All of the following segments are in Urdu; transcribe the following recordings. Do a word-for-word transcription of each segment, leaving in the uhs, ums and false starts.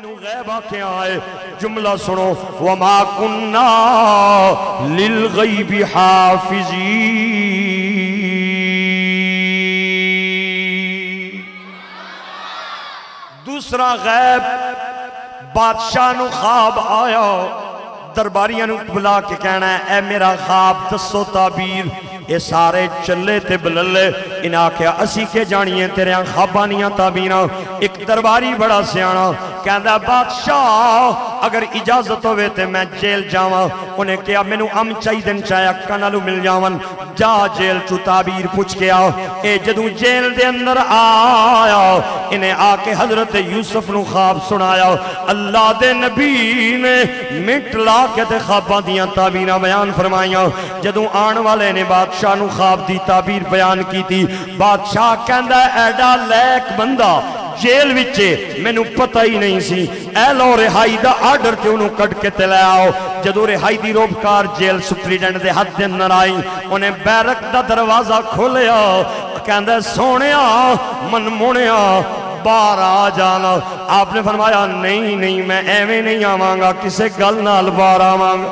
نو غیب آکے آئے جملہ سنو وَمَا كُنَّا لِلْغَيْبِ حَافِظِينَ دوسرا غیب بادشاہ نو خواب آیا درباریاں نو بلا کے کہنا ہے اے میرا خواب دسو تعبیر اے سارے چلے تے بللے انہاں کیا اسی کے جانیے تیرے خوابانیاں تعبیراں ایک درباری بڑا سیانا کہندا بادشاہ اگر اجازت ہوئے تے میں جیل جاواں انہیں کیا میں نو ام چاہی دن چاہے اکا نالو مل جاون جا جیل چو تعبیر پوچھ کے آؤ اے جدو جیل دے اندر آیا انہیں آکے حضرت یوسف نو خواب سنایا اللہ دے نبی نے مٹ لا کے تے خواباں دیاں تعبیراں بیان فرمائیاں جدو آن والے نے بادشاہ نو خواب دی تعبیر بیان کی تھی بادشاہ کہندا ایڈا لیک بندہ جیل وچے میں نو پتہ ہی نہیں سی اے لو رہائی دا آرڈر تے انہوں کٹ کے تے لے آؤ جدو رہائی دی روبکار جیل سپریڈنٹ دے حد دے اندر آئی انہیں بیرک دا دروازہ کھولیا کہندہ سونیا من مونیا بار آ جانا آپ نے فرمایا نہیں نہیں میں ایویں نہیں آمانگا کسے گل نال بار آمانگا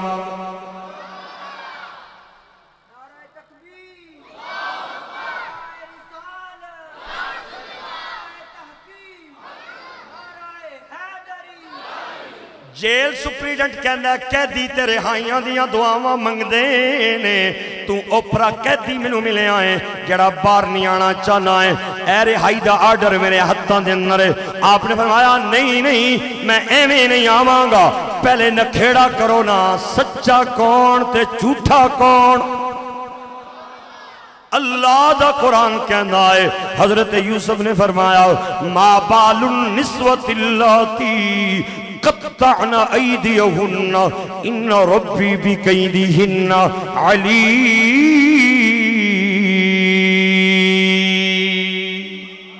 جیل سپریڈنٹ کہندہ ہے قیدی تے رہائیاں دیاں دعاواں منگ دینے تو اوپرا قیدی میں نو ملے آئے جڑا بار نہیں آنا چاہنا ہے اے رہائی دا آرڈر میرے ہتھاں دے اندر ہے آپ نے فرمایا نہیں نہیں میں ایویں نہیں آواں گا پہلے نکھیڑا کرو نا سچا کون تے جھوٹا کون اللہ دا قرآن کہنا ہے حضرت یوسف نے فرمایا ما بال النسوة اللاتی قطعن ایدیہن ان ربی بکیدہن علیم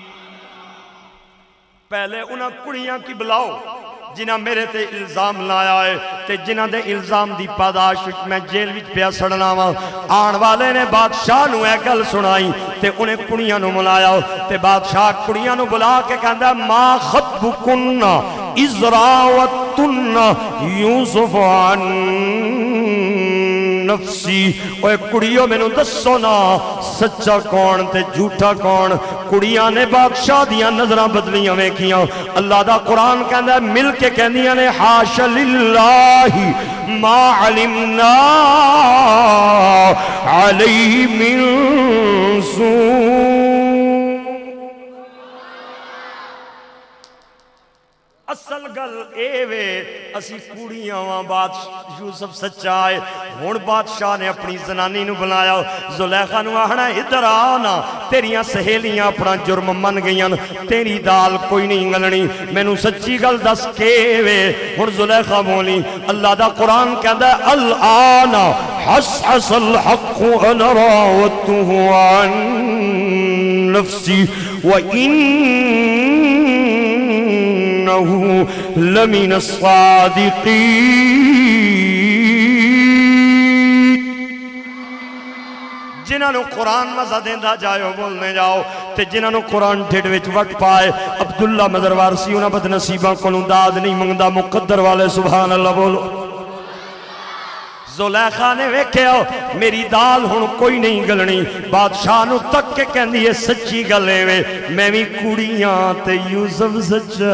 پہلے انہاں کڑیاں کی بلاؤ جنہاں میرے تے الزام لایا ہے تے جنہاں دے الزام دی پاداش میں جیل وچ پیا سڑنا وا آن والے نے بادشاہ نو اے گل سنائی تے انہیں کڑیاں نو ملایا تے بادشاہ کڑیاں نو بلا کے کہندا ما خطبکن اذ راوتن یوسف عن نفسی اوہ کڑیوں میں نو دسو نا سچا کون تے جھوٹا کون کڑیاں نے بادشاہ دیاں نظرہ بدلیاں میں کیاں اللہ دا قرآن کہندہ ہے مل کے کہندیاں نے حاش للہ ما علمنا علیہ من سوء اصل گل اے وے اسی کوڑیاں وہاں بادشاہ یوسف سچائے ہون بادشاہ نے اپنی زنانی نو بلایا زلیخہ نو آہنا ادھر آنا تیریاں سہیلیاں اپنا جرم من گئیاں تیری دال کوئی نہیں گلنی میں نو سچی گل دس کے وے ہون زلیخہ بولی اللہ دا قرآن کہتا ہے الآنا حس حس الحق انا راوتہ عن نفسی وَإِن لمن الصادقین جنہاں نو قرآن مزہ دیندہ جائے ہو بولنے جاؤ تے جنہاں نو قرآن ڈھڑ وچ وٹ پائے عبداللہ مدروارسی انہاں بد نصیبہ کو داد نہیں منگدہ مقدر والے سبحان اللہ بولو زلیخہ نے ویکھے ہو میری دال ہن کوئی نہیں گلنی بادشاہ نو تک کے کہندی ہے سچی گلے وے میں بھی کڑیاں تے یوسف سچے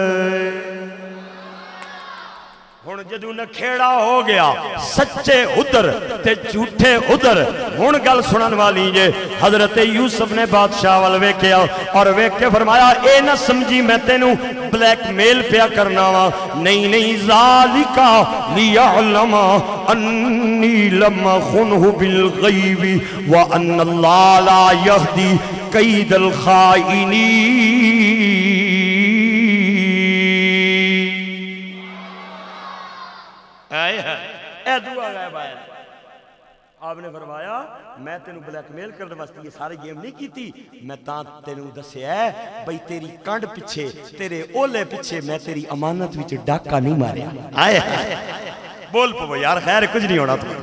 ہن جدو نکھیڑا ہو گیا سچے ادھر تے جھوٹے ادھر ہن گل سنن والی جے حضرت یوسف نے بادشاہ وال ویکھیا اور ویکھ کے فرمایا اے نہ سمجھی میں تینوں بلیک میل پیا کرنا وا نہیں نہیں ذالکا لیعلم انی لم خنہ بالغیب وان اللہ لا یہدی قید الخائنین اے دعا غیب آیا آپ نے فرمایا میں تینوں بلیک میل کرنے واسطے یہ سارے گیم نہیں کی تھی میں تاں تینوں دسے ہے بھئی تیری کانڈ پچھے تیرے اولے پچھے میں تیری امانت وچ ڈاکہ نہیں ماریا آئے بول پو یار خیر کچھ نہیں ہونا تو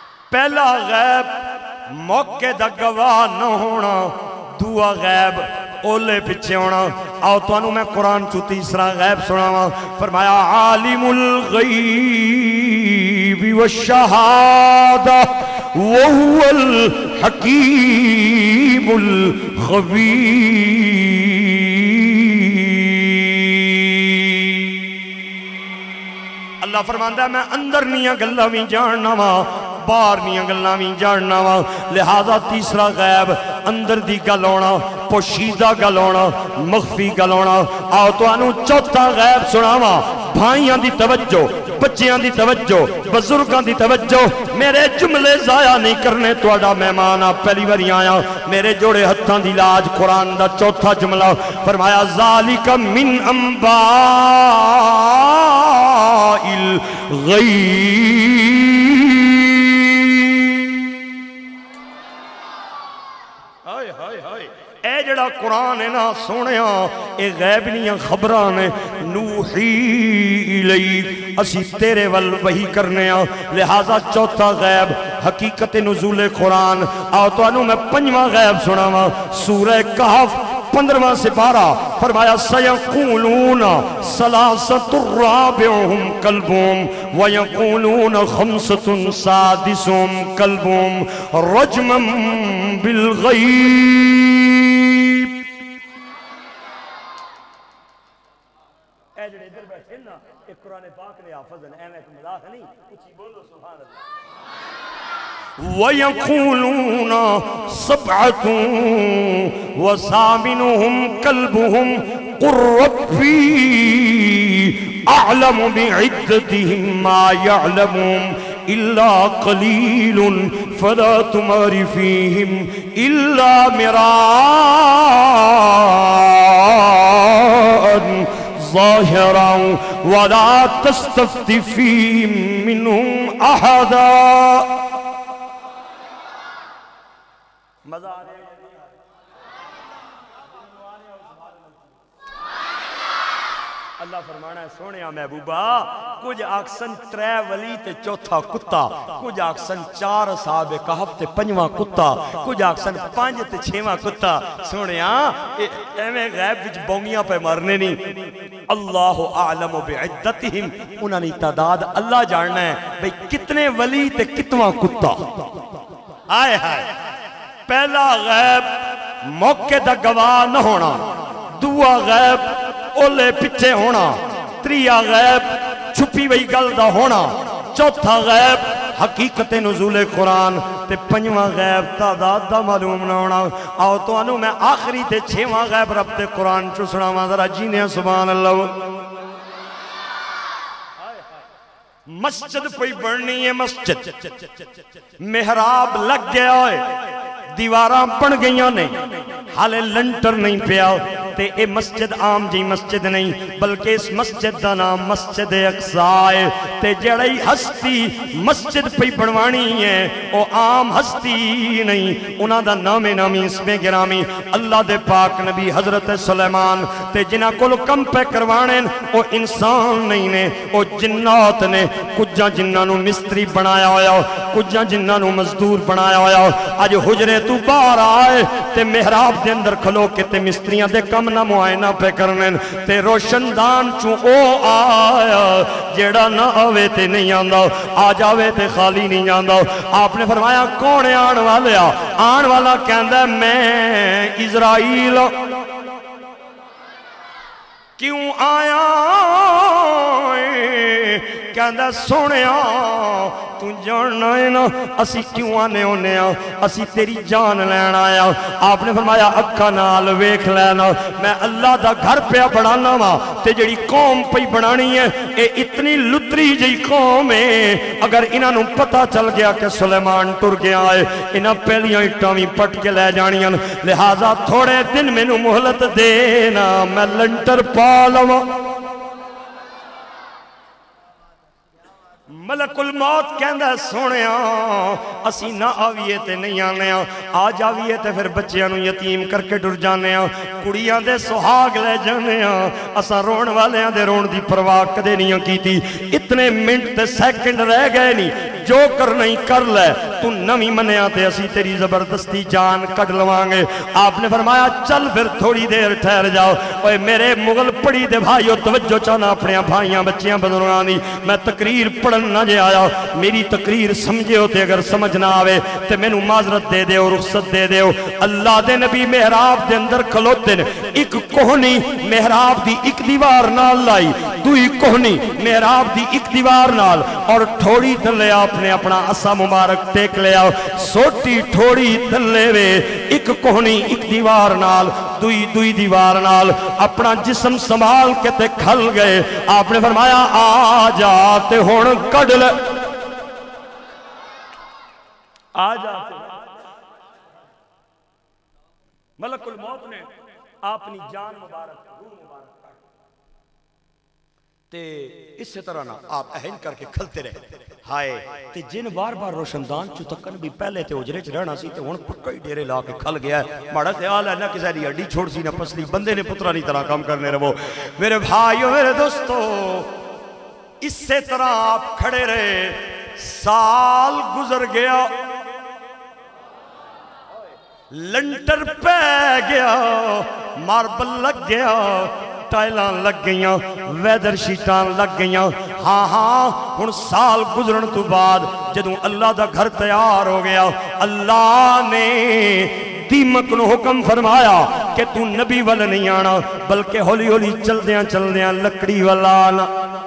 پہلا غیب موقع دا گواہ نہ ہونا دعا غیب اولے پیچھے ہونا. آؤ تو انہوں میں قرآن چو تیسرا غیب سناوا. فرمایا عالم الغیب والشہادہ وہو الحکیم الخبیر. اللہ فرماندا ہے میں اندر نیاں گلاں وی جاننا وا باہر نیاں گلاں وی جاننا وا. لہذا تیسرا غیب اندر دی گل ہونا پوشیدہ گل ہونا مخفی گل ہونا. آؤ تو انہوں چوتھا غیب سناوا. بھائیاں دی توجہ بچیاں دی توجہ بزرگاں دی توجہ. میرے جملے ضائع نہیں کرنے. تواڈا مہمان آ پہلی باری آیا میرے جوڑے ہتھاں دی لاج. قرآن دا چوتھا جملہ فرمایا ذالک من انباء الغیب. اے جڑا قرآن ہے نا سونیا اے غیب نیاں خبران ہے. نوحی الیک اسی تیرے ول وحی کرنے آ. لہذا چوتھا غیب حقیقت نزول قرآن. آؤ تو انہوں میں پنجواں غیب سناوا. سورہ کہف پندرواں سے بارہ فرمایا سیقولون ثلاثۃ رابعہم کلبہم ویقولون خمسۃ سادسہم کلبہم رجما بالغیب. اے جڑے ادھر بیٹھے نا ایک قرآن پاک نے حافظ ہیں. اے میں ایک ملاح نہیں کچھ بولو سبحان اللہ. وَيَقُولُونَ سَبْعَةٌ وَثَامِنُهُمْ كَلْبُهُمْ قُلْ رَبِّي أَعْلَمُ بِعِدَّتِهِمْ مَا يَعْلَمُهُمْ إِلَّا قَلِيلٌ فَلَا تُمَارِ فِيهِمْ إِلَّا مِرَاءً ظَاهِرًا وَلَا تَسْتَفْتِ فِيهِمْ مِنْهُمْ أَحَدًا. مزہ آ رہا ہے. اللہ فرمانا ہے سونے محبوبہ کچھ آکسن ترے ولی تے چوتھا کتا. کچھ آکسن چار صحابہ کہف تے پنجواں کتا. کچھ آکسن پانچ تے چھواں کتا. سونے ایویں غیب وچ بونگیاں پہ مرنے نہیں. اللہ اعلم بعدتہم انہاں نے تعداد اللہ جاننا ہے بھئی کتنے ولی تے کتواں کتا. آئے ہائے. پہلا غیب موقع دا گواہ نہ ہونا. دعا غیب اولے پچھے ہونا. تریا غیب چھپی وئی گل دا ہونا. چوتھا غیب حقیقت نزول قرآن. تے پنجواں غیب تعداد دا معلوم نہ ہونا. آؤ تو انہوں میں آخری تے چھواں غیب رب تے قرآن چو سناواں ذرا جینے سبحان اللہ. مسجد پہ بڑھنی ہے. مسجد محراب لگ گیا ہے دیواراں بن گئیاں نے حالے لنٹر نہیں پیا. تے اے مسجد عام جی مسجد نہیں بلکہ اس مسجد دا نام مسجد اقصیٰ ہے. تے جڑی ہستی مسجد پہ بنوانی ہے او عام ہستی نہیں. انہاں دا نام نامی اسم گرامی اللہ دے پاک نبی حضرت سلیمان. تے جنہاں کل کم پہ کروانے او انسان نہیں نے او جنات نے. کجا جنہاں نو مستری بنایا ہویا کجا جنہاں نو مزدور بنایا ہویا. آج حجرے تو باہر آئے تے محراب دے اندر کھلو کے تے مستریاں دے کم نہ معائنہ پہ کرنے. تے روشن دان چوں او آیا جیڑا نہ آوے تے نہیں آندہ آ جاوے تے خالی نہیں آندہ. آپ نے فرمایا کون آن والے آ. آن والا کہندہ میں اسرائیل. کیوں آیا کہندہ سونے تو جاننا ہے نا اسی کیوں آنے ہونے آ. اسی تیری جان لین آیا. آپ نے فرمایا اکھا نال ویکھ لینا میں اللہ دا گھر پہ بڑھانا وا. تے جڑی قوم پہ بڑھانی ہے اے اتنی لتری جی قوم ہے. اگر انہاں نو پتہ چل گیا کہ سلیمان ٹر گیا ہے انہاں پہلیاں اٹھاں وی پٹ کے لے جانیاں. لہذا تھوڑے دن میں نو مہلت دینا میں لنٹر پا لواں. ملک الموت کہندہ سونے اسی نہ آویے تے نہیں آنے آ جاویے تے پھر بچیاں نو یتیم کر کے ڈر جانے کڑیاں دے سہاگ لے جانے اسا رون والیاں دے رون دی پرواہ کدے نہیں کی تھی. اتنے منٹ تے سیکنڈ رہ گئے نہیں جو کرنا ہی کر لے تو نمی منیا تے اسی تیری زبردستی جان کٹ لوانگے آپ نے فرمایا چل پھر تھوڑی دیر ٹھہر جاؤ اوے میرے مغل پڑی دے بھائیو توجہ چانا اپنے بھائیاں بچیاں بزرگانی میں تقریر پڑھن نہ جے آیا میری تقریر سمجھے ہوتے اگر سمجھ نہ آوے تے میں نو معذرت دے دے اور رخصت دے دے اللہ دے نبی محراب دے اندر کھلوتے نے ایک کوہنی محراب دی ایک دیوار نال لائی دوئی کوہنی محراب دی ایک دیوار نال اور تھوڑی دلے آپ نے اپنا عصا مبارک ٹیک لیا سوٹی تھوڑی دلے وے ایک کوہنی ایک دیوار نال دوئی دوئی دیوار نال اپنا جسم سنبھال کے تے کھل گئے آپ نے فرمایا آ جاتے ہون کڈل آ جاتے ملک الموت نے اپنی جان مبارک روح مبارک کر تے اس طرح نہ آپ اہن کر کے کھلتے رہے ہائے تے جن بار بار روشندان چو تکن بھی پہلے تے اجرے چ رہنا سی تے ہن پکا ہی ڈیرے لا کے کھل گیا ہے ماڑا خیال ہے نہ کسی دی ہڈی چھوڑ سی نہ پسلی بندے نے پترا نہیں طرح کام کرنے رہو میرے بھائیو میرے دوستو اس سے طرح آپ کھڑے رہے سال گزر گیا لنٹر پہ گیا ماربل لگ گیا ٹائلان لگ گئیاں ویدر شیٹان لگ گئیاں ہاں ہاں ہن سال گزرن تو بعد جدوں اللہ دا گھر تیار ہو گیا اللہ نے دیمک نو حکم فرمایا کہ تو نبی والا نہیں آنا بلکہ ہولی ہولی چل دیاں چل دیاں لکڑی والا آنا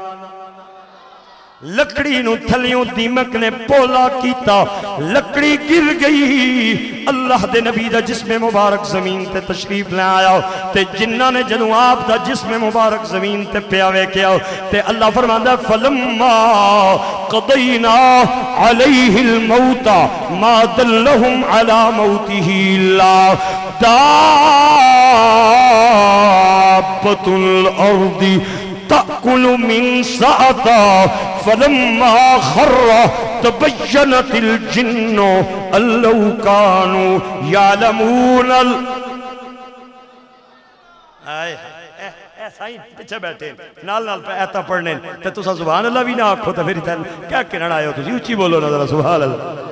لکڑی نو تھلیوں دیمک نے پولا کیتا لکڑی گر گئی اللہ دے نبی دا جسم مبارک زمین تے تشریف لے آیا تے جنہ نے جنو آپ دا جسم مبارک زمین تے پیاوے کیا تے اللہ فرماندہ فلما قضینا علیہ الموت ما دلہم علی موتہ اللہ دابت الارض تأکل من سعتا فلما خر تبینت الجن اللو کانو یعلمون ال آئے ایسا ہی پچھے بیٹھے نال نال پہ ایتا پڑھنے تے تو سا سبحان اللہ بھی نہ آکھو تا پھر کیا کنن آئے ہو تو اچھی بولو نظر سبحان اللہ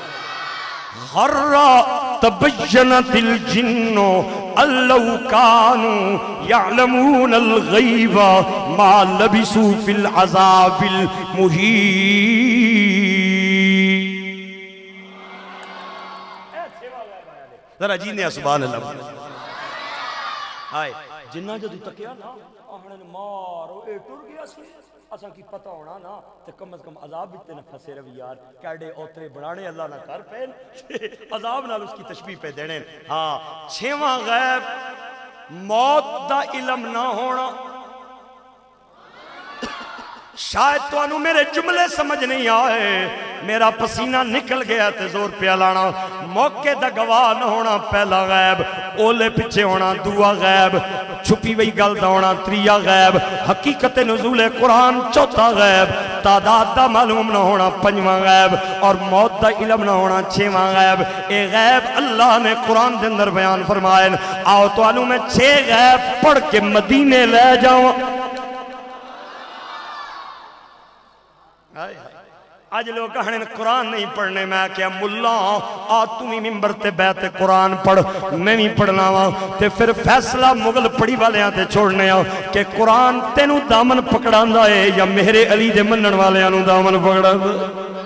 خر تبینت الجن اللو کانو یعلمون الغیب ما لبسو فی العذاب المہین ذرا جینے ہیں سبحان اللہ آئے جنہ جدو تکیا نا آہنن مارو اے ٹر گیا سی اساں کی پتہ ہونا نا تے کم از کم عذاب بھی تے نہ پھسے روی یار کیڑے اوترے بڑھانے اللہ نہ کر پہن عذاب نال اس کی تشبیح پہ دینے ہاں چھواں غیب موت دا علم نہ ہونا شاید تو انہوں میرے جملے سمجھ نہیں آئے میرا پسینہ نکل گیا تے زور پہ لانا موقع دا گواہ نہ ہونا پہلا غیب اولے پچھے ہونا دعا غیب چھپی وئی گل دا ہونا تریا غیب حقیقت نزول قرآن چوتھا غیب تعداد دا معلوم نہ ہونا پنجواں غیب اور موت دا علم نہ ہونا چھواں غیب اے غیب اللہ نے قرآن دے اندر بیان فرمائے آؤ تو انہوں میں چھ غیب پڑھ کے مدینے لے جاؤں آج لوگ کہنے قرآن نہیں پڑھنے میں کیا ملا آ تمہیں ممبر تے بیت قرآن پڑھ میں بھی پڑھنا ہوا تے پھر فیصلہ مغل پڑھی والے آتے چھوڑنے آؤ کہ قرآن تینوں دامن پکڑان دا ہے یا میرے علی دے منن والے آنوں دامن پکڑان دا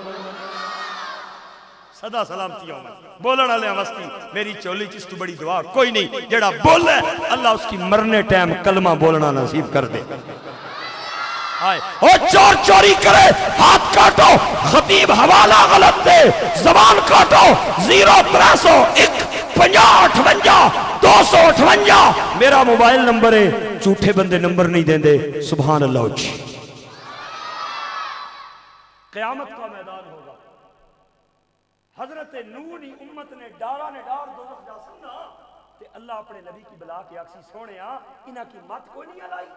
صدا سلامتی ہوں میں بولنا لے وستی میری چولی چیز تو بڑی دعا کوئی نہیں جڑا بول ہے اللہ اس کی مرنے ٹائم کلمہ بولنا نصیب کر دے او چور چوری کرے ہاتھ کاٹو خطیب حوالہ غلط دے زبان کاٹو زیرو ترہ سو ایک پنجا اٹھونجا دو سو اٹھونجا میرا موبائل نمبر ہے جھوٹے بندے نمبر نہیں دیں دے سبحان اللہ جی قیامت کا میدان ہوگا حضرت نوح نے امت نے ڈارا نے ڈار دوزخ جا سننا تے اللہ اپنے نبی کی بلا کے اکسی سونے آ انہا کی مات کوئی نہیں علائی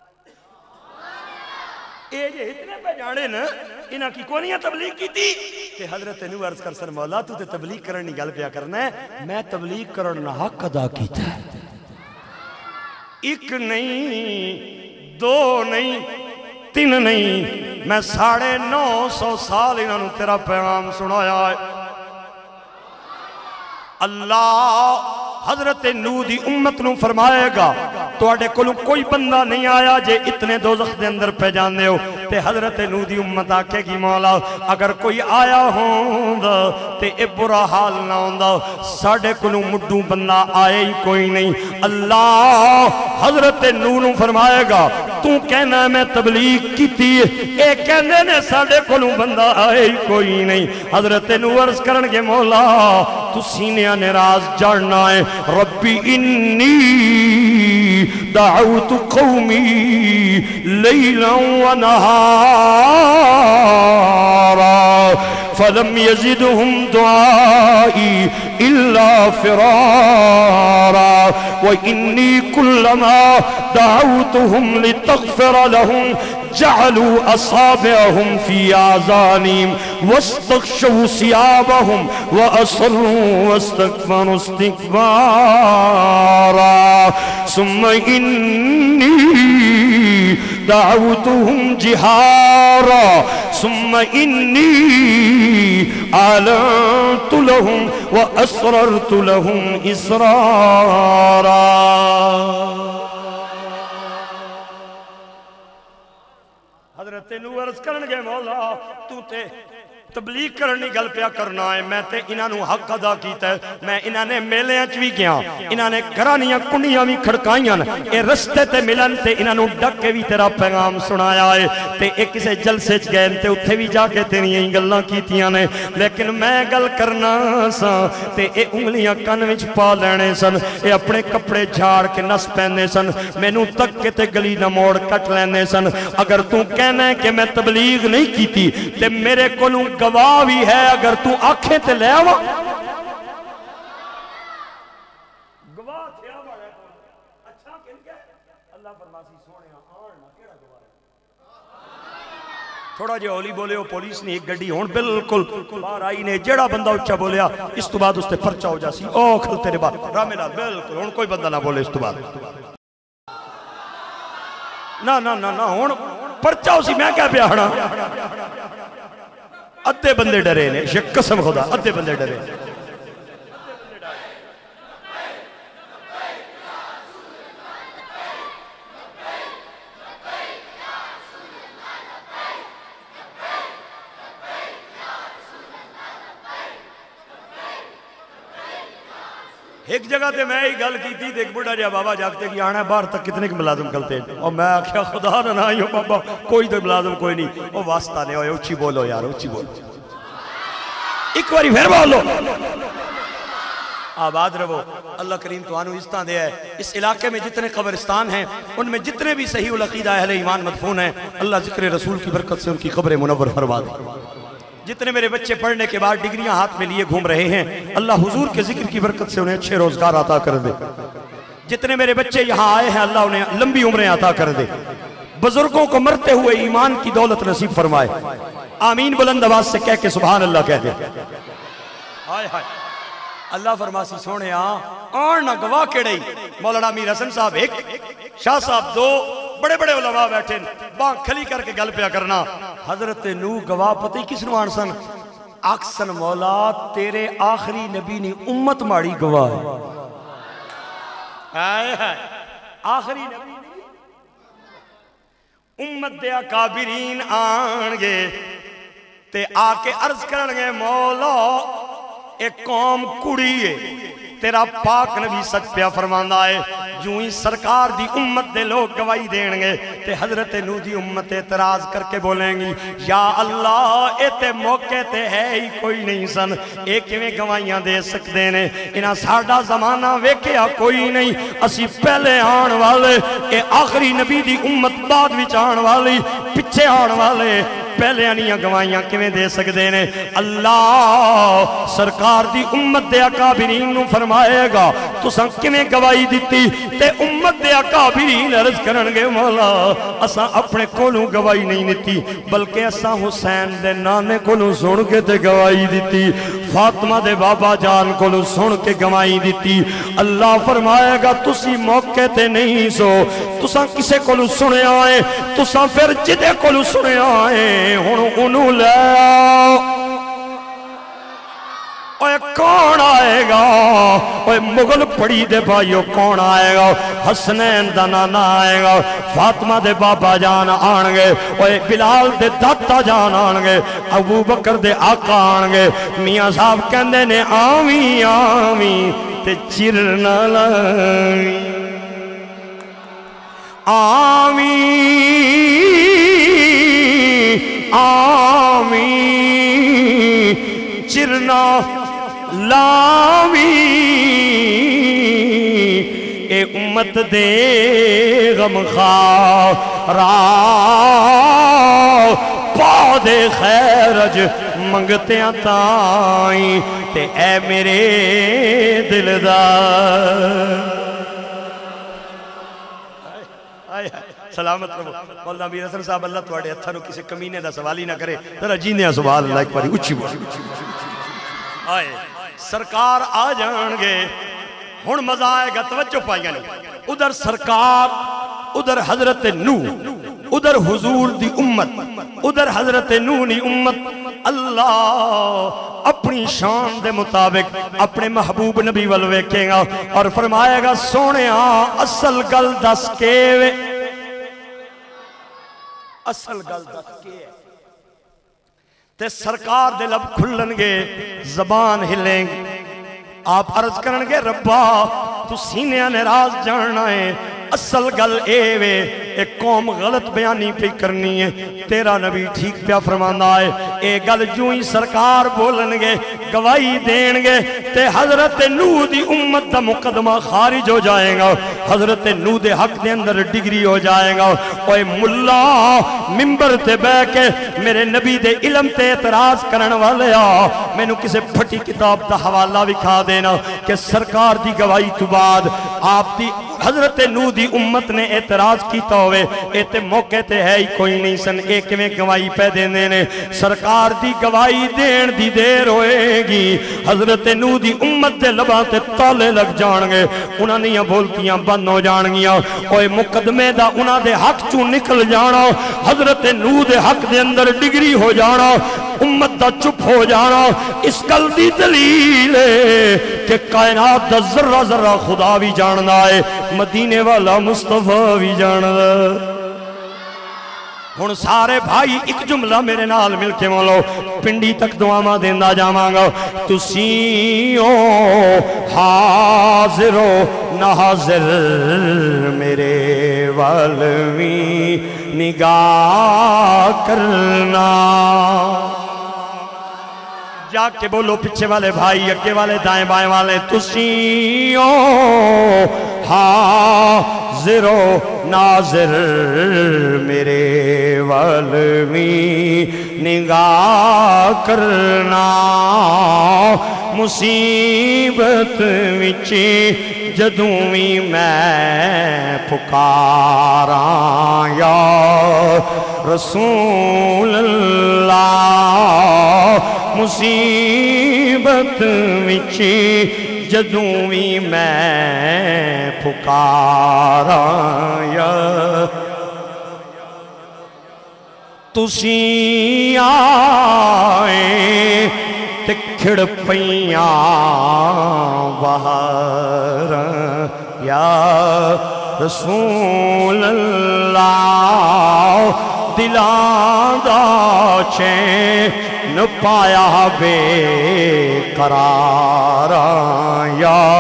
اے جے اتنے پہ جانے نا انہاں کی کونیاں تبلیغ کی تھی کہ حضرت نوح عرض کر سر مولا تو تے تبلیغ کرنی گل پیا کرنا ہے میں تبلیغ کرنا حق ادا کیتا ہے ایک نہیں دو نہیں تین نہیں میں ساڑھے نو سو سال انہوں نے تیرا پیغام سنایا ہے اللہ حضرت نوح دی امت نو فرمائے گا تو اڈے کولوں کوئی بندہ نہیں آیا جے اتنے دوزخ دے اندر پہ جاندے ہو تے حضرت نوح دی امت آکے گی مولا اگر کوئی آیا ہوندا تے اے برا حال نہ ہوندا ساڑے کولوں مڈوں بندہ آئے ہی کوئی نہیں اللہ حضرت نوح نو فرمائے گا تو کہنا ہے میں تبلیغ کیتی ہے اے کہنے نے ساڑے کولوں بندہ آئے ہی کوئی نہیں حضرت نوح عرض کرنگے مولا تو سینے نراز جڑنا ہے ربی انی دعوت قومی لیلا و نہارا فلم یزدہم دعائی الا فرارا وإنی کلما دعوتہم لتغفر لہم جعلوا أصابعهم في آذانهم واستغشوا ثيابهم وأصروا واستكبروا استكبارا ثم إني دعوتهم جهارا ثم إني أعلنت لهم وأسررت لهم إسرارا حضرت نوح عرض کرنگے مولا تو تے تبلیغ کرنی گل پیا کرنا ہے میں تے انہاں نو حق ادا کیتا ہے میں انہاں نے میلے اچ بھی گیا انہاں نے گھرانیاں کنیاں بھی کھڑکائیاں اے رستے تے ملن تے انہاں نو ڈک کے بھی تیرا پیغام سنایا ہے تے ایک کسے جلسے چ گئے تے اتھے بھی جا کے تیریاں گلاں کیتیاں نے لیکن میں گل کرنا سا تے اے انگلیاں کن وچ پا لینے سن اے اپنے کپڑے جھاڑ کے نس پہنے سن مینوں تک کے تے گلی دا موڑ کٹ لینے سن اگر تو کہنا ہے کہ میں تبلیغ نہیں کیتی تے میرے کولوں گواہ بھی ہے اگر تو آنکھیں تے لے آوا گواہ تھے آوا ہے اچھا کن کے اللہ فرماسی سونے آن نہ کیڑا گواہ ہے تھوڑا جو اولی بولے ہو پولیس نے ایک گڑی ہون بالکل بار آئی نے جڑا بندہ اچھا بولیا اس تو بعد اس تے پرچہ ہو جاسی او کھل تیرے بعد راملال بالکل ہون کوئی بندہ نہ بولے اس تو بعد نہ نہ نہ نہ ہون پرچہ ہو سی میں کیا پیاہنا ادھے بندے ڈرے نے یہ قسم خدا ادھے بندے ڈرے ایک جگہ تے میں ہی گل کی تھی ایک بڑا جا بابا جاگتے کہ آنا ہے باہر تک کتنے کے ملازم کلتے ہیں اور میں آکھیا خدا نہ نہ بابا کوئی تو ملازم کوئی نہیں وہ واسطہ نہیں ہوئے اچھی بولو یار اچھی بولو ایک باری پھر بولو آباد رہو اللہ کریم تو آنو اس طرح دے ہے اس علاقے میں جتنے قبرستان ہیں ان میں جتنے بھی صحیح العقیدہ اہل ایمان مدفون ہیں اللہ ذکر رسول کی برکت سے ان کی قبر منور فرما دے جتنے میرے بچے پڑھنے کے بعد ڈگریاں ہاتھ میں لیے گھوم رہے ہیں اللہ حضور کے ذکر کی برکت سے انہیں اچھے روزگار عطا کر دے جتنے میرے بچے یہاں آئے ہیں اللہ انہیں لمبی عمریں عطا کر دے بزرگوں کو مرتے ہوئے ایمان کی دولت نصیب فرمائے آمین بلند آواز سے کہہ کے سبحان اللہ کہہ دے ہائے ہائے اللہ فرماسی سونے آن نہ گواہ کیڑئی مولانا امیر حسن صاحب ایک شاہ صاحب دو بڑے بڑے علماء بیٹھے باں کھلی کر کے گل پیا کرنا حضرت نوح گواہ پتہ ہی کس نوان سن اکسن مولا تیرے آخری نبی نے امت ماڑی گواہ ہے آخری نبی امت دے اکابرین آنگے تے آکے عرض کرنگے مولا ایک قوم کڑی ہے تیرا پاک نبی سچ پیا فرماندہ ہے جو ہی سرکار دی امت دے لوگ گواہی دینگے تے حضرت نوح دی امت اعتراض کر کے بولیں گی یا اللہ اے تے موقع تے ہے ہی کوئی نہیں سن ایک میں گواہیاں دے سکتے نے انہاں ساڑھا زمانہ ویکیا کوئی نہیں اسی پہلے آن والے اے آخری نبی دی امت بعد وچ آن والی پچھے آن والے پہلے آنیاں گوائیاں کیویں دے سکدے نے؟ اللہ سرکار دی امت دے اکابرین نو فرمائے گا تساں کیویں گواہی دتی؟ تے امت دے اکابرین عرض کرنگے مولا اساں اپنے کولوں گواہی نہیں دتی بلکہ اساں حسین دے نانے کولوں سن کے تے گواہی دتی، فاطمہ دے بابا جان کولوں سن کے گواہی دتی۔ اللہ فرمائے گا تسی موقع تے نہیں سو، تساں کسے کولوں سنے آئے، تساں پھر جدے کولوں سنے آئے ہن انہوں لے آؤ۔ اوے کون آئے گا؟ اوے مغل پڑی دے بھائیو کون آئے گا؟ حسنین دا نانا آئے گا، فاطمہ دے بابا جان آنگے، اوے بلال دے داتا جان آنگے، ابو بکر دے آقا آنگے۔ میاں صاحب کہندے نے آمین آمین تے چرنا لائی، آمین آمین چرنا لاوی، اے امت دے غم خارا پا دے خیرج منگتیاں تائیں تے اے میرے دلدار۔ سلامت رہو مولانا امیر حسن صاحب، اللہ تواڈے ہتھاں نوں کسی کمینے دا سوال ہی نہ کرے۔ ذرا جیندیاں سبحان اللہ ایک باری اچھی بول۔ آئے سرکار آ جان گے، ہن مزہ آئے گا، توجہ پائیاں نہیں۔ ادھر سرکار، ادھر حضرت نوح، ادھر حضور دی امت، ادھر حضرت نوح دی امت۔ اللہ اپنی شان دے مطابق اپنے محبوب نبی ول ویکھے گا اور فرمائے گا سونیا اصل گل دس کے وے، اصل گل دس کے ہے۔ تے سرکار دے لب کھلن گے، زبان ہلیں گے، آپ عرض کرن گے ربا تو سینیاں نے راز جاننا ہے، اصل گل اے وے ایک قوم غلط بیانی پہ کرنی ہے، تیرا نبی ٹھیک پیا فرمانا ہے۔ اے گل جو ہی سرکار بولن گے، گواہی دین گے، تے حضرت نوح دی امت دا مقدمہ خارج ہو جائے گا، حضرت نوح دے حق دے اندر ڈگری ہو جائے گا۔ اوے ملا ممبر تے بے کے میرے نبی دے علم تے اعتراض کرن والے آ، میں نو کسے پھٹی کتاب دا حوالہ وکھا دینا کہ سرکار دی گواہی تو بعد آپ دی حضرت نوح دی امت نے اعتراض کیتا ہوئے، اے تے موقع تے ہے ہی کوئی نہیں سن، اے کیویں گواہی پہ دینے نے؟ سرکار دی گواہی دین دی دیر ہوئے گی، حضرت نوح دی امت دے لباں تے تالے لگ جان گے، انہاں نیاں بولتیاں بند ہو جان گیاں، اوے مقدمے دا انہاں دے حق چوں نکل جانا، حضرت نوح دے حق دے اندر ڈگری ہو جانا، امت دا چپ ہو جانا۔ اس کل دی دلیل ہے کہ کائنات دا ذرہ ذرہ خدا بھی جاننا ہے، مدینے والا مصطفیٰ بھی جاننا۔ ہن سارے بھائی ایک جملہ میرے نال مل کے مولو پنڈی تک دعاواں دیندا جاواں گا۔ تسیوں حاضر و ناظر میرے والوی نگاہ کرنا۔ جا کے بولو پچھے والے بھائی، اگے والے دائیں بائیں والے، تسیوں حاضر و ناظر میرے والوی نگاہ کرنا۔ مصیبت وچ جدوں وی میں پکاراں یا رسول اللہ، مصیبت وچ جدوں وی میں پکاراں یا تسی آئے تے کھڑ پیاں بہاراں یا رسول اللہ، دلاں دا چین پایا بے قراراں یا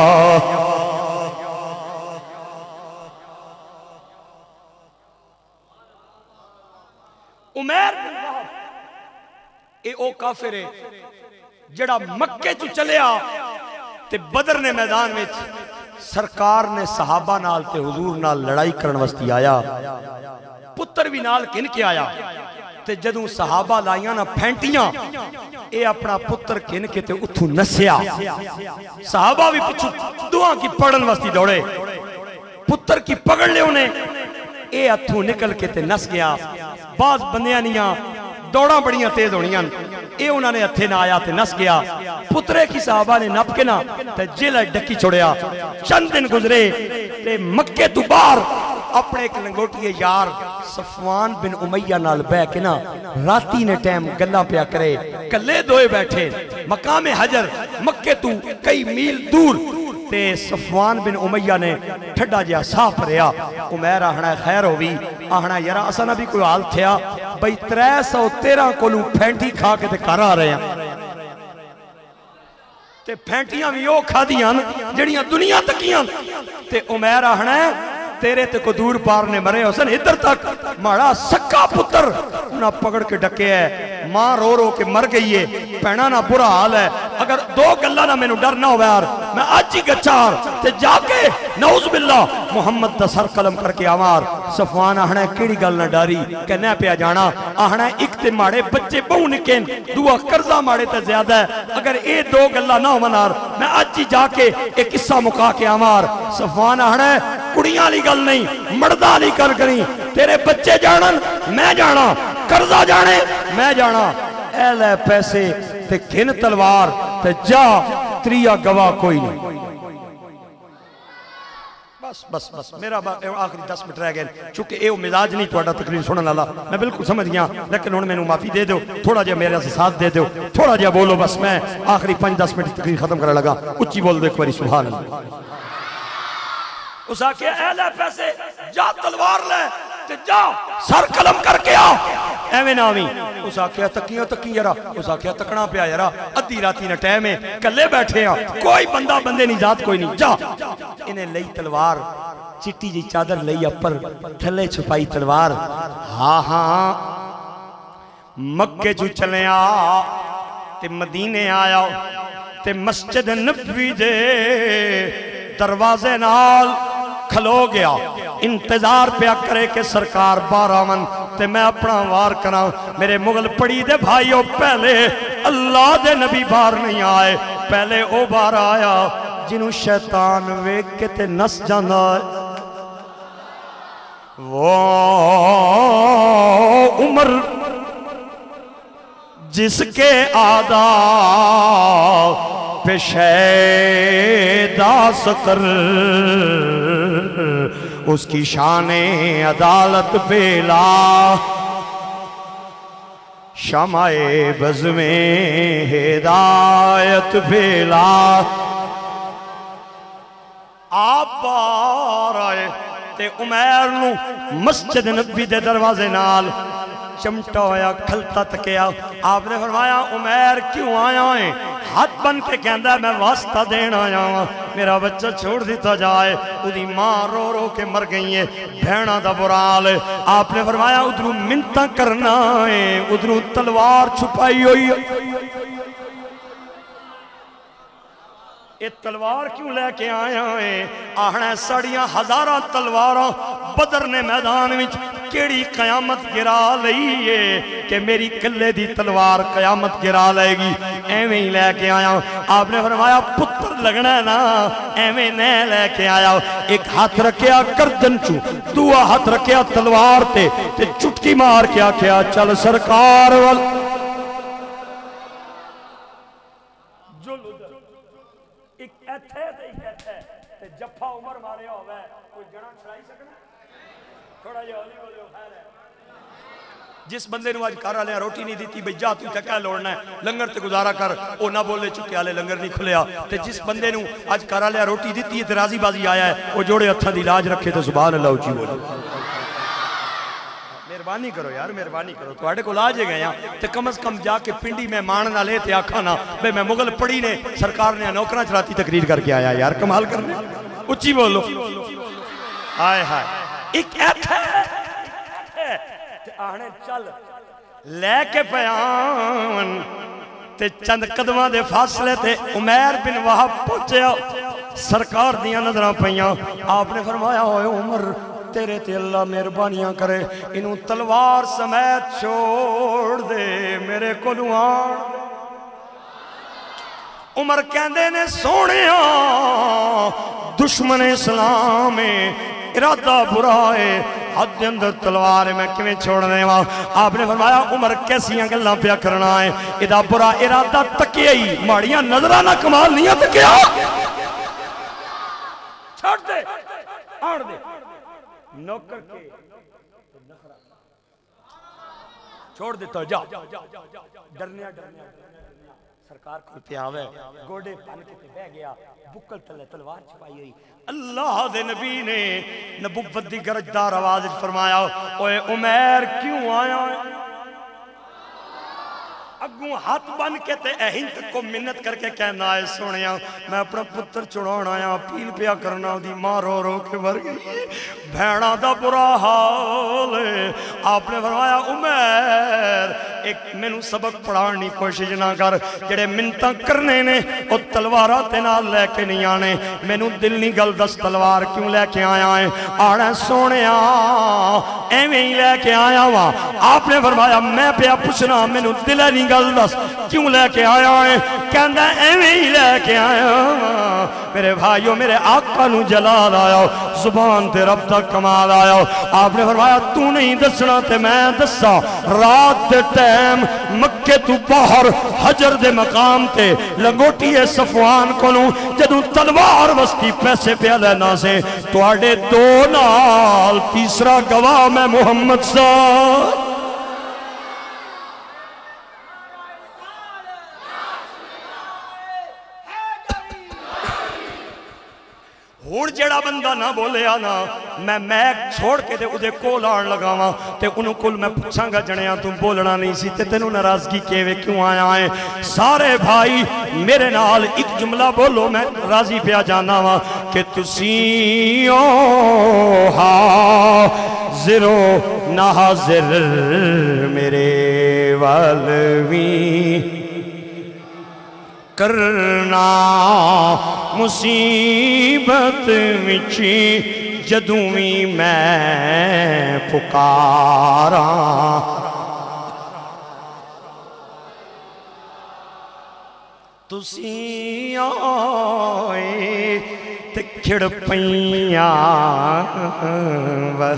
عمیر بن وہب، اے او کافر ہے جڑا مکے چو چلیا تے بدر نے میدان میں سرکار نے صحابہ نال تے حضور نال لڑائی کرن وستی آیا، پتر بھی نال کن کے آیا تے جدوں صحابہ لائیاں نا پھینٹیاں اے اپنا پتر کن کے تے اتھو نسیا صحابہ بھی پچھو دعا کی پڑھن واسطی دوڑے پتر کی پکڑ لے انہیں اے اتھو نکل کے تے نس گیا بعض بندیاں نیاں دوڑاں بڑیاں تیز ہونیاں اے انہوں نے اتھے نہ آیا تے نس گیا پترے کی صحابہ نے نپ کے نا تے جیلہ ڈکی چھوڑیا چند دن گزرے تے مکے تو بار اپنے ایک لنگوٹی یار صفوان بن امیہ نال بے کے نا راتی نے ٹیم گلہ پیا کرے کلے دوئے بیٹھے مقام حجر مکے تو کئی میل دور تے صفوان بن امیہ نے ٹھڈا جیا صاف رہا عمیر آہنا خیر ہوئی آہنا یرا اسانا بھی کوئی حال تھیا بھئی ترے سو تیرہ کولوں پھینٹی کھا کے تے کر آ رہے ہیں تے پھینٹیاں بھی او کھا دیاں جڑیاں دنیا تکیاں تے عمیر آہنا ہے تیرے تے کو دور پار نے مرے حسن ادھر تک ماڑا سکا پتر انہاں پکڑ کے ڈکے ہے ماں رو رو کے مر گئی ہے پہنا نا برا حال ہے اگر دو گلہ نہ میں نو ڈر نہ ہو یار میں آج ہی گچار تے جا کے نعوذ باللہ محمد دا سر قلم کر کے آمار صفوان آہنا ہے کیڑی گل نہ ڈاری کہنے پہ جانا آہنا ہے ایک تے ماڑے بچے بہو نکین دعا قرضہ ماڑے تے زیادہ ہے اگر اے دو گلہ نہ ہو منار میں آج ہی جا کے ایک قصہ مکا کے آمار صفوان آہنا ہے کڑیاں لی گل نہیں مردہ لی کر کریں تیرے بچے جانن میں جانا قرضہ جانے میں جانا اے لے پیسے تے کھن تلوار تے جا تریا گواہ کوئی نہیں بس بس بس میرا آخری دس منٹ رہ گئے چونکہ اے مزاج نہیں توڑا تقریر سنن والا میں بالکل سمجھ گیا لیکن انہوں نے میں معافی دے دو تھوڑا جا میرے سے ساتھ دے دو تھوڑا جا بولو بس میں آخری پانچ دس منٹ تقریر ختم کرنے لگا اچھی بول دو ایک باری سبحان اللہ اس آکے اے لے پیسے جا تلوار لے تے جا سر قلم کر کے آ ایویں نامی اس آکے تکیاں تکیاں یرا اس آکے تکنا پیا یرا ادھی راتی نہ ٹائم میں کلے بیٹھے ہیں کوئی بندہ بندے نہیں ذات کوئی نہیں جا انہیں لئی تلوار چٹی جی چادر لئی اپر تھلے چھپائی تلوار ہاں ہاں مکے جو چلے آ تے مدینے آیا تے مسجد نبوی دے دروازے نال کھلو گیا انتظار پہ کرے کہ سرکار بار آمن تے میں اپنا وار کرا میرے مغل پڑی دے بھائیوں پہلے اللہ دے نبی بار نہیں آئے پہلے او بار آیا جنہوں شیطان ویک کے تے نس جانا وہ عمر جس کے آدھا پہ شیدہ سکر اس کی شان عدالت پہ لا شمع بز میں ہدایت پہ لا آپ بار آئے تے عمیر نو مسجد نبی دے دروازے نال چمٹا ہویا کھلتا تکیا آپ نے فرمایا عمیر کیوں آیا ہے ہاتھ بن کے کہندہ ہے میں واسطہ دینا آیا ہوں میرا بچہ چھوڑ دیتا جائے ادھی ماں رو رو کے مر گئی ہے بھیڑا دا برال ہے آپ نے فرمایا ادھروں منتہ کرنا ہے ادھروں تلوار چھپائی ہوئی ہے یہ تلوار کیوں لے کے آیا ہے آہنے سڑیاں ہزارہ تلواراں بدر نے میدان وچ کیڑی قیامت گرا لئی ہے کہ میری کلے دی تلوار قیامت گرا لے گی ایویں ہی لے کے آیا آپ نے فرمایا پتر لگنا ہے نا ایویں نہیں لے کے آیا ایک ہاتھ رکھیا گردن چو دعا ہاتھ رکھیا تلوار تے تے چٹکی مار کیا کیا چل سرکار وال ایک ایتھے تے ایک ایتھے تے جفا عمر مارے ہوئے کوئی جڑا چھڑائی سکنا تھوڑا یہ ہولی بولے ہو خیر ہے جس بندے نو آج کارا لیا روٹی نہیں دیتی بھئی جا تو کیا لوڑنا ہے لنگر تے گزارا کر او نہ بولے چکے آلے لنگر نہیں کھلیا تے جس بندے نو آج کارا لیا روٹی دیتی ہے ترازی بازی آیا ہے وہ جوڑے اتھا دی لاج رکھے تو سبحان اللہ اچھی بولے مہربانی کرو یار مہربانی کرو تو آڑے کو لاجے گئے ہیں تے کم از کم جا کے پنڈی میں ماننا لے تے آکھانا بے میں مغل پڑی نے سرکار نے نوکرہ چراتی تقریر کر کے آیا یار کمال کرنے اچھی بولو آئے ہائے ایک ایتھے تے آنے چل لے کے پیان تے چند قدمہ دے فاصلے تے عمیر بن وہب پہنچے سرکار دیاں نظرہ پہیاں آپ نے فرمایا ہوئے عمر تیرے تے اللہ مہربانیاں کرے انہوں تلوار سمیت چھوڑ دے میرے کو آن عمر کہندے نے سونیا دشمن اسلام ارادہ برا ہے حد اندر تلوار میں کیویں چھوڑنے وا آپ نے فرمایا عمر کیسیاں گلاں پیا کرنا ہے ادا برا ارادہ تکیا ہی ماڑیاں نظراں نہ کمال نہیں تکیا چھوڑ دے آن دے نوکر کے چھوڑ دیتا جا ڈرنیا ڈرنیا سرکار کو پیاوے گوڑے پان کے تے بہ گیا بکل تلے تلوار چھپائی ہوئی اللہ دے نبی نے نبوت دی گرجدار آواز فرمایا اوے عمر کیوں آیا اگوں ہاتھ بن کے تے اہنت کو منت کر کے کہنا ہے سونیا میں اپنا پتر چڑھانا آیا پیل پیا کرنا دی ماں رو رو کے مر گئی بھیڑا دا برا حال ہے آپ نے فرمایا عمر ایک مینوں سبق پڑھانے کوشش نہ کر جڑے منتاں کرنے نے او تلوارہ تے نال لے کے نہیں آنے مینوں دل نہیں گل دس تلوار کیوں لے کے آیا ہے آنا سونیا ایویں ہی لے کے آیا وا آپ نے فرمایا میں پیا پوچھنا مینوں دل نہیں گل دس کیوں لے کے آیا ہے کہندا ایویں ہی لے کے آیا میرے بھائیو میرے آقا نو جلال آیا زبان تے رب تک کمال آیا آپ نے فرمایا تو نہیں دسنا تے میں دسا رات تے ٹائم مکے تو باہر حجر دے مقام تے لنگوٹی صفوان کو نو جدوں تلوار وستی پیسے پہ لینا سے تو آڑے دو نال تیسرا گواہ میں محمد صاحب ہون جڑا بندہ نہ بولے آنا میں میک چھوڑ کے دے ادھے کول آن لگاواں تے انہوں کل میں پوچھاں گا جنیاں تم بولنا نہیں سی تے تینوں ناراضگی کیوے کیوں آیا ہیں سارے بھائی میرے نال ایک جملہ بولو میں راضی پہ جانا وا کہ تسیوں حاضر و ناظر میرے والوی کرنا مصیبت وچی جدویں میں پکارا تسی آئے تے کھڑ پئیاں وہ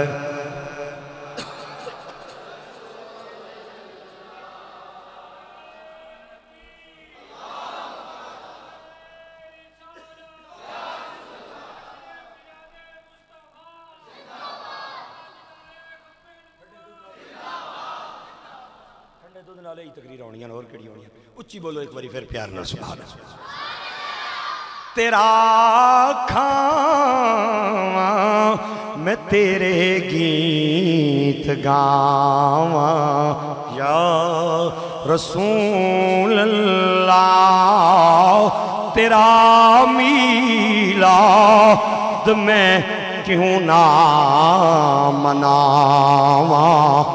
تقریر ہونیاں اور کڑی ہونیاں اچھی بولو ایک باری پھر پیار نہ سبحان اللہ تیرا کھاواں میں تیرے گیت گاواں یا رسول اللہ تیرا میلاد میں کیوں نہ مناواں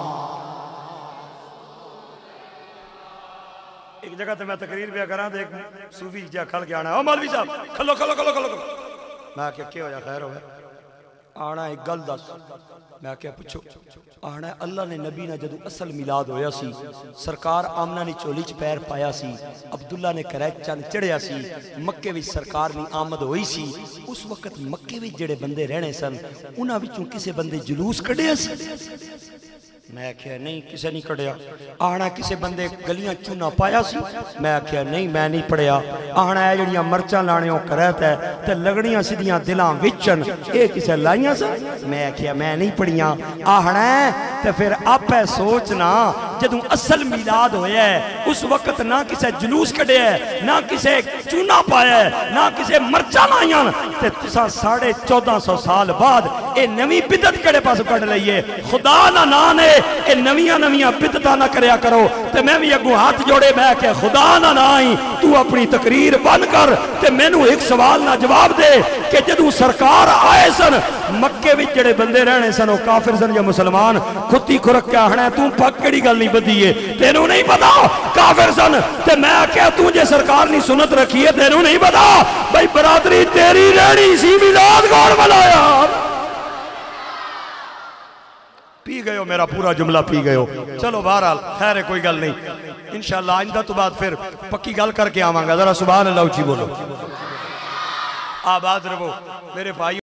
جگہ تے میں تقریر بھی کراں تے ایک صوفی جا کھل کے آنا او مولوی صاحب کھلو کھلو کھلو کھلو میں کہا کیا ہویا خیر ہویا آنا ایک گل دس میں کہا پوچھو آنا اللہ نے نبی نے جدو اصل میلاد ہویا سی سرکار آمنہ نے چولی چ پیر پایا سی عبداللہ نے کریچ چاند چڑھیا سی مکے وچ سرکار نے آمد ہوئی سی اس وقت مکے وچ جڑے بندے رہنے سن انہاں وچوں کسے بندے جلوس کڈیا سی میں کہا نہیں کسے نہیں کڑیا آنا کسے بندے گلیاں چونا پایا سی میں کہا نہیں میں نہیں پڑیا آنا ہے جڑیاں مرچان لانیوں کرتا ہے تے لگڑیاں سیدیاں دلان وچن اے کسے لائیاں سا میں کہا میں نہیں پڑیاں آنا ہے تے پھر آپ ہے سوچنا جدوں اصل میلاد ہویا ہے اس وقت نہ کسے جلوس کڑے ہے نہ کسے چونا پایا ہے نہ کسے مرچان لائیاں تے تسا ساڑھے چودہ سو سال بعد اے نوی بدت کڑے پاس کڑ لئیے خدا نہ نانے اے نویاں نویاں بدتاں نہ کریا کرو تے میں بھی اگو ہاتھ جوڑے میں کہ خدا نہ نائی تو اپنی تقریر بن کر تے میں نو ایک سوال نہ جواب دے کہ جدو سرکار آئے سن مکے وچ جڑے بندے رہنے سن وہ کافر سن یا مسلمان کھتی کھرک کے آہنا ہے تو پکڑی گل نہیں بدی ہے تینوں نہیں پتا کافر سن تے میں کہا تجھے سرکار نہیں سنت رکھی ہے تینوں نہیں پتا بھائی برادری تیری رہنی سی میلاد کون بنایا پی گئے ہو میرا پورا جملہ پی گئے ہو. چلو بہرحال خیر ہے کوئی گل نہیں. انشاءاللہ آئندہ تو بعد پھر پکی گل کر کے آواں گا. ذرا سبحان اللہ اچھی بولو. آباد رہو میرے بھائی.